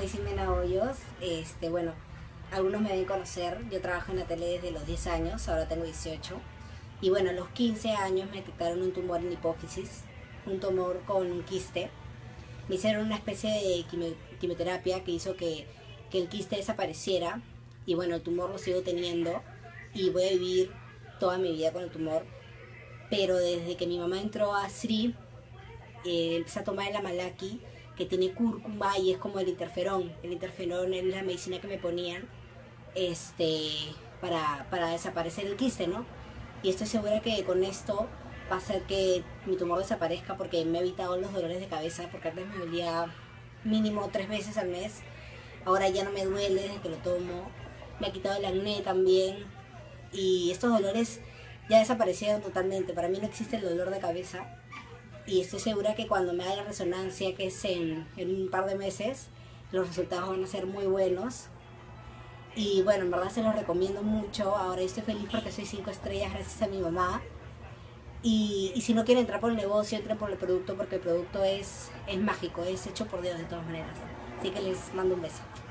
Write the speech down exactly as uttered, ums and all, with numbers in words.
soy Ximena Hoyos. Este, bueno, algunos me deben conocer. Yo trabajo en la tele desde los diez años, ahora tengo dieciocho. Y bueno, a los quince años me detectaron un tumor en la hipófisis, un tumor con un quiste. Me hicieron una especie de quimio- quimioterapia que hizo que, que el quiste desapareciera. Y bueno, el tumor lo sigo teniendo y voy a vivir toda mi vida con el tumor. Pero desde que mi mamá entró a S R I, eh, empecé a tomar el Amalaki, que tiene cúrcuma y es como el interferón. El interferón es la medicina que me ponían este, para, para desaparecer el quiste, ¿no? Y estoy segura que con esto va a hacer que mi tumor desaparezca porque me ha evitado los dolores de cabeza, porque antes me dolía mínimo tres veces al mes. Ahora ya no me duele desde que lo tomo. Me ha quitado el acné también. Y estos dolores ya desaparecieron totalmente. Para mí no existe el dolor de cabeza. Y estoy segura que cuando me haga la resonancia, que es en, en un par de meses, los resultados van a ser muy buenos. Y bueno, en verdad se los recomiendo mucho. Ahora estoy feliz porque soy cinco estrellas gracias a mi mamá. Y, y si no quieren entrar por el negocio, entren por el producto porque el producto es, es mágico, es hecho por Dios de todas maneras. Así que les mando un beso.